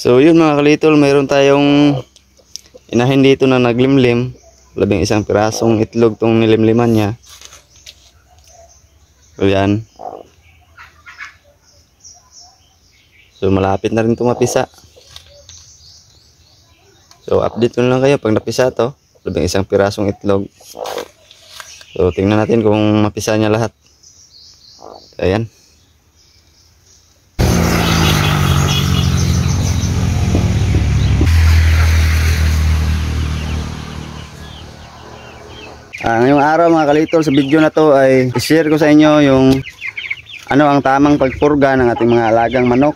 So yun mga kalitol, mayroon tayong inahin dito na naglimlim. 11 pirasong itlog tong nilimliman niya. So yan. So malapit na rin itong mapisa. So update ko lang kayo pag napisa to. 11 pirasong itlog. So tingnan natin kung mapisa niya lahat. Ayan. Ngayong araw mga kalitol, sa video na to ay i-share ko sa inyo yung ang tamang pagpurga ng ating mga alagang manok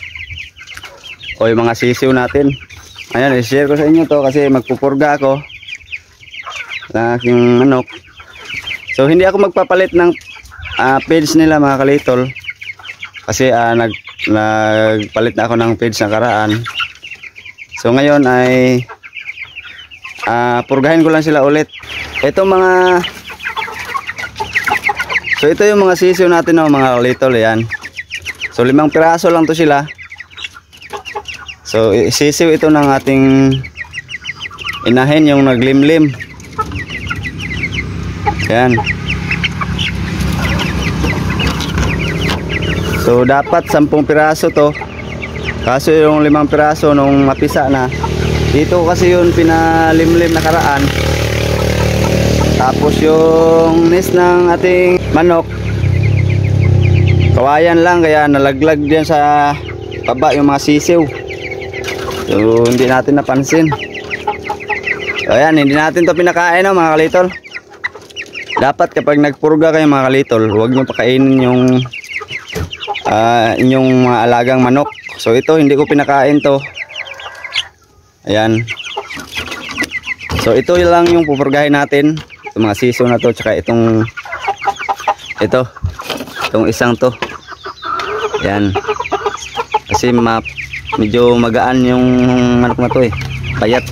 o yung mga sisiw natin. Ayan, i-share ko sa inyo to kasi magpupurga ako ng aking manok. So hindi ako magpapalit ng page nila mga kalitol kasi nagpalit na ako ng page na karaan. So ngayon ay purgahin ko lang sila ulit. Ito yung mga sisiw natin mga kalitol, yan. So 5 piraso lang to sila. So sisiw ito ng ating inahin yung naglimlim. Yan. So dapat 10 piraso to. Kaso yung 5 piraso nung mapisa na. Dito kasi yun pinalimlim na karaan. Tapos yung nest ng ating manok, kawayan lang kaya nalaglag din sa baba yung mga sisiw. So hindi natin napansin. So ayan, hindi natin to pinakain mga kalitol. Dapat kapag nagpurga kayo mga kalitol, huwag nyo pakainin yung inyong mga alagang manok. So ito hindi ko pinakain to. Ayan. So ito lang yung pupurgahin natin. Itong mga sisiw na to, tsaka itong isang to. Ayan. Kasi medyo magaan yung manok na to payat.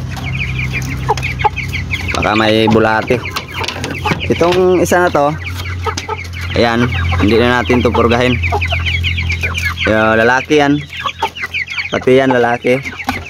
Baka may bulate. Itong isa na to, ayan, hindi na natin to purgahin. Lalaki yan. Pati yan lalaki.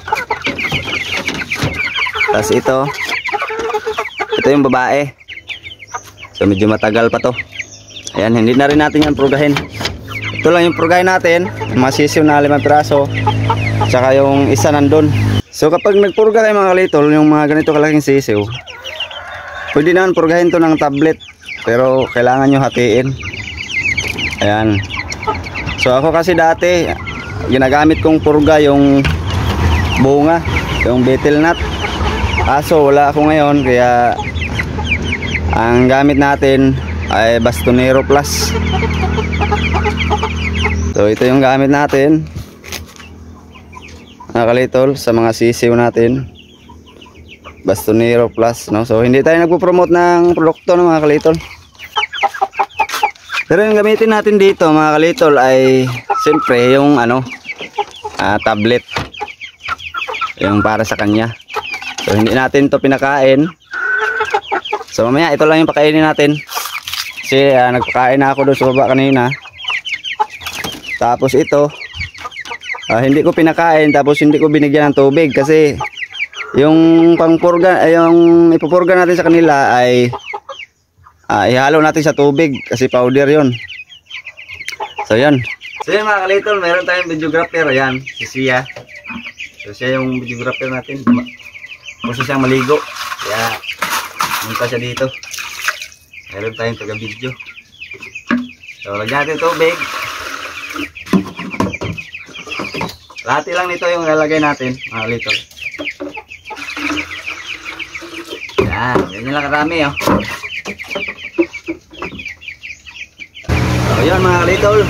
Tapos ito yung babae. So medyo matagal pa to. Ayan, hindi na rin natin yan purgahin. Ito lang yung purgahin natin. Mga sisiw na 5 piraso. Tsaka yung isa nandun. So kapag nagpurga kayo mga kalitol, yung mga ganito kalaking sisiw, pwede naman purgahin to ng tablet. Pero kailangan nyo hatiin. Ayan. So ako kasi dati ginagamit kong purga yung bunga, yung betel nut. Kaso wala ako ngayon kaya ang gamit natin ay Bastonero Plus. So ito yung gamit natin mga kalitol sa mga sisiw natin, Bastonero Plus, no? So hindi tayo nagpo-promote ng produkto mga kalitol. Pero yung gamitin natin dito mga kalitol ay siyempre yung tablet, yung para sa kanya. So hindi natin to pinakain. So mamaya ito lang yung pakainin natin. Kasi nagpakain na ako doon sa baba kanina. Tapos ito hindi ko pinakain, tapos hindi ko binigyan ng tubig kasi yung pangpurga, yung ipupurga natin sa kanila ay ihalo natin sa tubig kasi powder yon. So yan. So yan mga kalitol, meron tayong videographer. Yan, si Sia. So siya yung videographer natin. Gusto siyang maligo. Kaya punta siya dito. Meron tayong taga-video. So lagyan natin tubig. Lati lang nito yung lalagay natin mga kalitol. Yan, ganyan lang karami So yun mga kalitol,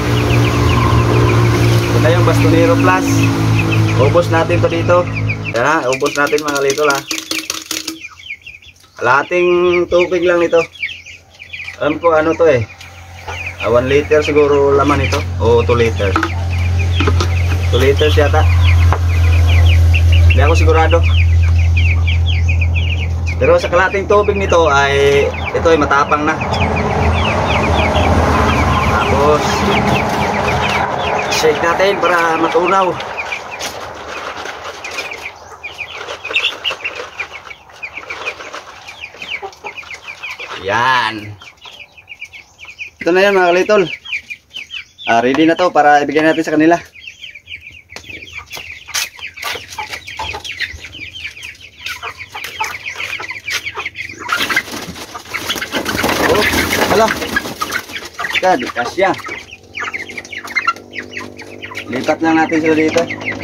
ito yung Bastonero Plus. Ubos natin to dito. Yan, ubos natin mga kalitol Kalahating tubig lang nito. Alam ko ano to 1 liter siguro laman ito. O 2 liters. 2 liters yata. Hindi ako sigurado. Pero sa kalahating tubig nito ay ito ay matapang na. Tapos shake natin para matunaw. Yan. Ito na yan mga kalitol. Ready na to para ibigay natin sa kanila. Oh, hala. Di kasya. Lipat lang natin sila dito.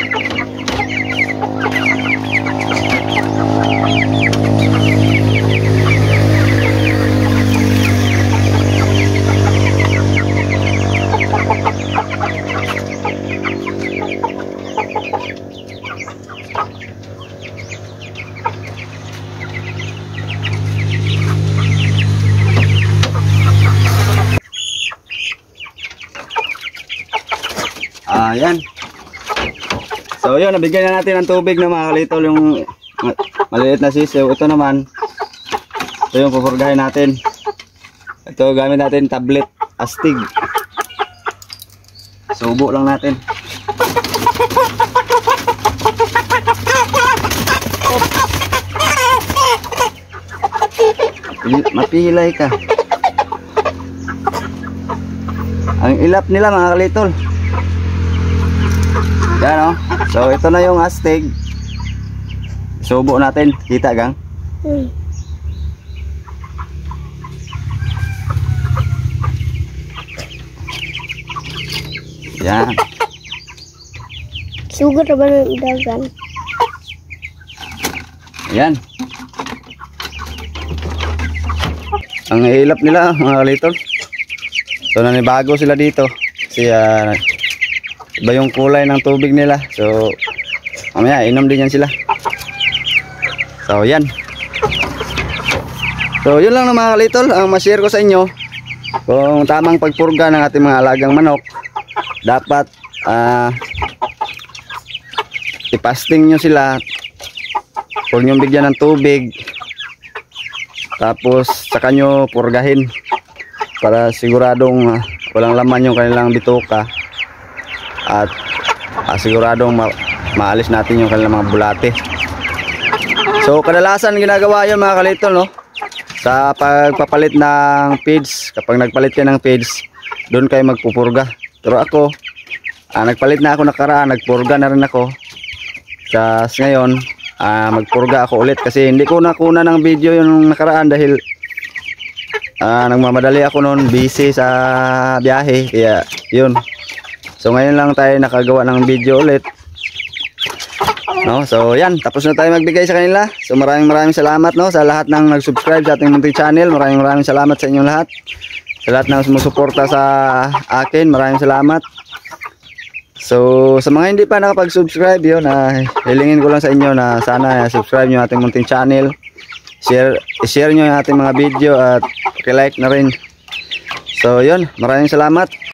Ayan. So yun, nabigyan na natin ng tubig na mga kalitol yung maliit na sisiw. Ito naman, ito yung pupurgahin natin. Ito gamit natin tablet astig. Subo lang natin. Mapilay ka. Ang ilap nila mga kalitol. Yan o. So ito na yung astig. Subo natin. Kita gang? Yan. Sugar na ba ng idagan? Yan. Ang ilap nila mga kalitol. So nanibago sila dito. Kasi iba yung kulay ng tubig nila. So mamaya inom din yan sila. So yan. So yun lang mga kalitol ang ma-share ko sa inyo. Kung tamang pagpurga ng ating mga alagang manok, dapat ipasting nyo sila. Huwag nyo bigyan ng tubig. Tapos saka nyo purgahin para siguradong walang laman yung kanilang bituka. At siguradong maalis natin yung kanilang mga bulate. So kadalasan ginagawa yun mga kalitol, no? Sa pagpapalit ng feeds. Kapag nagpalit kayo ng feeds, doon kayo magpupurga. Pero ako, nagpalit na ako nakaraan, nagpurga na rin ako. Tapos ngayon, magpurga ako ulit kasi hindi ko nakuna ng video yung nakaraan dahil nagmamadali ako noon, busy sa biyahe. Kaya yun. So ngayon lang tayo nakagawa ng video ulit. No, so yan, tapos na tayo magbigay sa kanila. So maraming salamat, no, sa lahat ng nag-subscribe sa ating munting channel. Maraming salamat sa inyong lahat. Sa lahat ng sumusuporta sa akin, maraming salamat. So sa mga hindi pa nakapag-subscribe, yun, hilingin ko lang sa inyo na sana subscribe nyo ating munting channel. Share nyo yung ating mga video at like na rin. So yun, maraming salamat.